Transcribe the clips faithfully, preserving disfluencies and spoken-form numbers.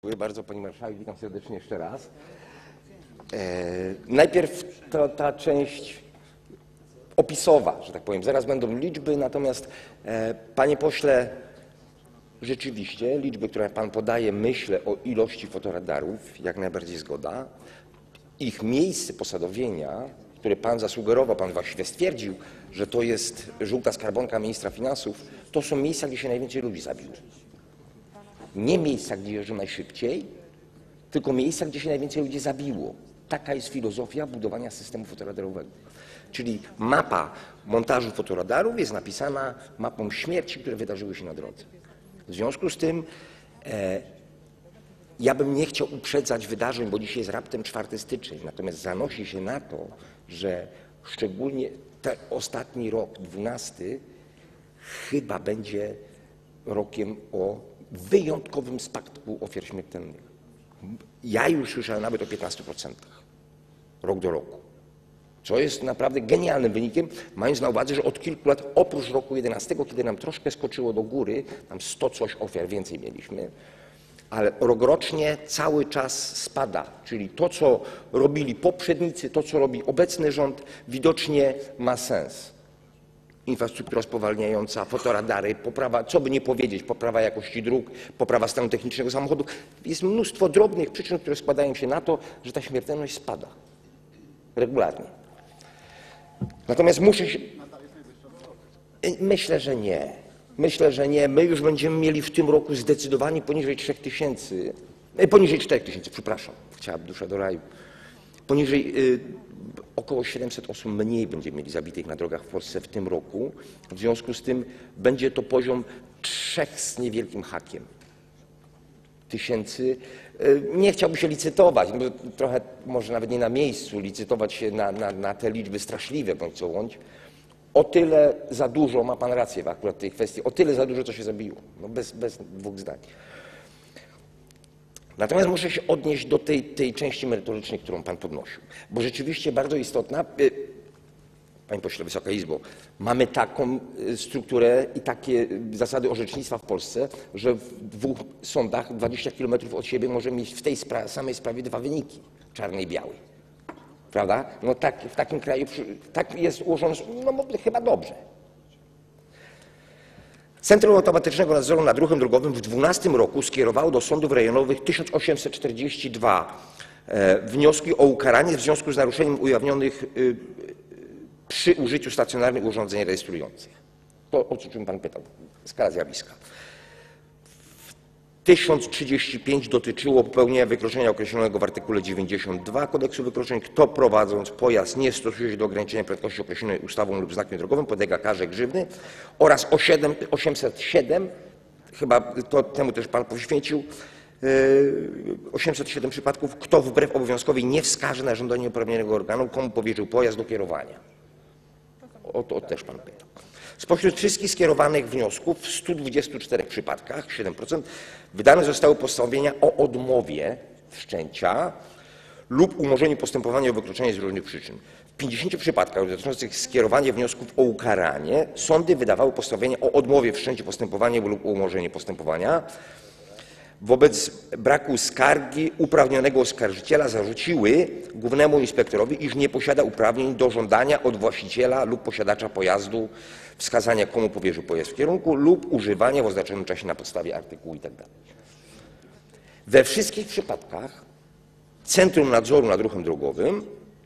Dziękuję bardzo, pani marszałek. Witam serdecznie jeszcze raz. E, najpierw to, ta część opisowa, że tak powiem. Zaraz będą liczby, natomiast e, panie pośle, rzeczywiście liczby, które pan podaje, myślę o ilości fotoradarów, jak najbardziej zgoda. Ich miejsce posadowienia, które pan zasugerował, pan właściwie stwierdził, że to jest żółta skarbonka ministra finansów, to są miejsca, gdzie się najwięcej ludzi zabiło. Nie miejsca, gdzie jeżdżą najszybciej, tylko miejsca, gdzie się najwięcej ludzi zabiło. Taka jest filozofia budowania systemu fotoradarowego. Czyli mapa montażu fotoradarów jest napisana mapą śmierci, które wydarzyły się na drodze. W związku z tym e, ja bym nie chciał uprzedzać wydarzeń, bo dzisiaj jest raptem czwartego stycznia, natomiast zanosi się na to, że szczególnie ten ostatni rok, dwunasty, chyba będzie rokiem o wyjątkowym spadku ofiar śmiertelnych. Ja już słyszałem nawet o piętnastu procentach rok do roku, co jest naprawdę genialnym wynikiem, mając na uwadze, że od kilku lat, oprócz roku jedenastego, kiedy nam troszkę skoczyło do góry, tam sto coś ofiar więcej mieliśmy, ale rokrocznie cały czas spada, czyli to, co robili poprzednicy, to, co robi obecny rząd, widocznie ma sens. Infrastruktura spowalniająca, fotoradary, poprawa, co by nie powiedzieć, poprawa jakości dróg, poprawa stanu technicznego samochodu. Jest mnóstwo drobnych przyczyn, które składają się na to, że ta śmiertelność spada regularnie. Natomiast muszę się... Myślę, że nie. Myślę, że nie. My już będziemy mieli w tym roku zdecydowanie poniżej trzech tysięcy, poniżej czterech tysięcy, przepraszam, chciałabym dusza do raju. Poniżej y, około siedemset osób mniej będziemy mieli zabitych na drogach w Polsce w tym roku. W związku z tym będzie to poziom trzech z niewielkim hakiem tysięcy. Y, nie chciałbym się licytować, no, trochę może nawet nie na miejscu licytować się na, na, na te liczby straszliwe, bądź co bądź. O tyle za dużo, ma pan rację w akurat tej kwestii, o tyle za dużo, co się zabiło, no bez, bez dwóch zdań. Natomiast muszę się odnieść do tej, tej części merytorycznej, którą pan podnosił, bo rzeczywiście bardzo istotna, panie pośle, Wysoka Izbo, mamy taką strukturę i takie zasady orzecznictwa w Polsce, że w dwóch sądach dwadzieścia kilometrów od siebie może mieć w tej spra samej sprawie dwa wyniki, czarny i biały. Prawda? No tak, w takim kraju tak jest ułożone, no chyba dobrze. Centrum Automatycznego Nadzoru nad Ruchem Drogowym w dwa tysiące dwunastym roku skierowało do sądów rejonowych tysiąc osiemset czterdzieści dwa e, wnioski o ukaranie w związku z naruszeniem ujawnionych y, przy użyciu stacjonarnych urządzeń rejestrujących. To, o czym pan pytał, skala zjawiska. tysiąc trzydzieści pięć dotyczyło popełnienia wykroczenia określonego w artykule dziewięćdziesiąt dwa Kodeksu Wykroczeń. Kto prowadząc pojazd nie stosuje się do ograniczenia prędkości określonej ustawą lub znakiem drogowym, podlega karze grzywny, oraz o osiemset siedem, chyba to temu też pan poświęcił, osiemset siedem przypadków, kto wbrew obowiązkowi nie wskaże na żądanie uprawnionego organu, komu powierzył pojazd do kierowania. O to też pan pytał. Spośród wszystkich skierowanych wniosków w stu dwudziestu czterech przypadkach, siedem procent, wydane zostały postanowienia o odmowie wszczęcia lub umorzeniu postępowania o wykroczenie z różnych przyczyn. W pięćdziesięciu przypadkach dotyczących skierowania wniosków o ukaranie sądy wydawały postanowienie o odmowie wszczęcia postępowania lub umorzeniu postępowania. Wobec braku skargi uprawnionego oskarżyciela zarzuciły głównemu inspektorowi, iż nie posiada uprawnień do żądania od właściciela lub posiadacza pojazdu wskazania, komu powierzył pojazd w kierunku lub używania w oznaczonym czasie na podstawie artykułu itd. We wszystkich przypadkach Centrum Nadzoru nad Ruchem Drogowym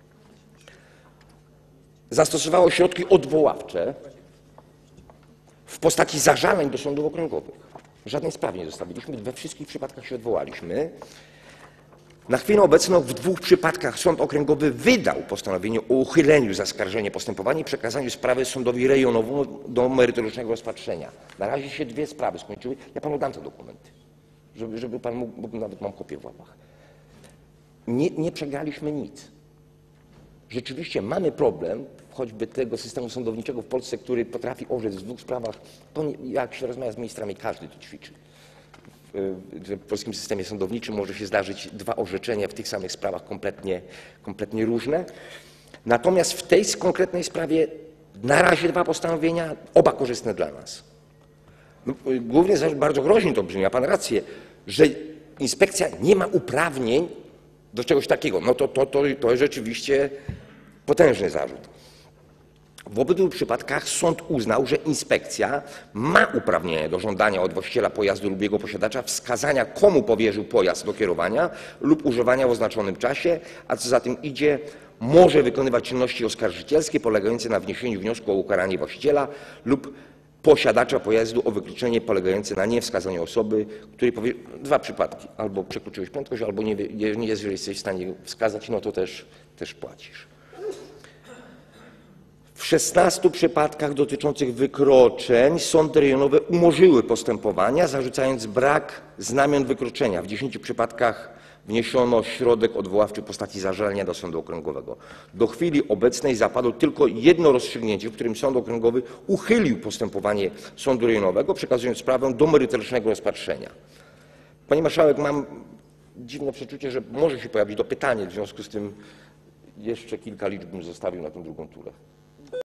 zastosowało środki odwoławcze w postaci zażaleń do sądów okręgowych. Żadnej sprawy nie zostawiliśmy, we wszystkich przypadkach się odwołaliśmy. Na chwilę obecną w dwóch przypadkach sąd okręgowy wydał postanowienie o uchyleniu zaskarżenia postępowania i przekazaniu sprawy sądowi rejonowemu do merytorycznego rozpatrzenia. Na razie się dwie sprawy skończyły. Ja panu dam te dokumenty, żeby, żeby pan mógł, bo nawet mam kopię w łapach. Nie, nie przegraliśmy nic. Rzeczywiście mamy problem, choćby tego systemu sądowniczego w Polsce, który potrafi orzec w dwóch sprawach. Jak się rozmawia z ministrami, każdy to ćwiczy. W polskim systemie sądowniczym może się zdarzyć dwa orzeczenia w tych samych sprawach kompletnie, kompletnie różne. Natomiast w tej konkretnej sprawie na razie dwa postanowienia, oba korzystne dla nas. Głównie bardzo groźnie to brzmi, ma pan rację, że inspekcja nie ma uprawnień do czegoś takiego. No to, to, to, to jest rzeczywiście potężny zarzut. W obydwu przypadkach sąd uznał, że inspekcja ma uprawnienie do żądania od właściciela pojazdu lub jego posiadacza wskazania, komu powierzył pojazd do kierowania lub używania w oznaczonym czasie, a co za tym idzie, może wykonywać czynności oskarżycielskie polegające na wniesieniu wniosku o ukaranie właściciela lub posiadacza pojazdu o wykluczenie polegające na niewskazaniu osoby, której powie... Dwa przypadki. Albo przekroczyłeś prędkość, albo nie, nie, jeżeli jesteś w stanie wskazać, no to też, też płacisz. W szesnastu przypadkach dotyczących wykroczeń sądy rejonowe umorzyły postępowania, zarzucając brak znamion wykroczenia. W dziesięciu przypadkach wniesiono środek odwoławczy w postaci zażalenia do sądu okręgowego. Do chwili obecnej zapadło tylko jedno rozstrzygnięcie, w którym sąd okręgowy uchylił postępowanie sądu rejonowego, przekazując sprawę do merytorycznego rozpatrzenia. Pani marszałek, mam dziwne przeczucie, że może się pojawić dopytanie, w związku z tym jeszcze kilka liczb bym zostawił na tę drugą turę.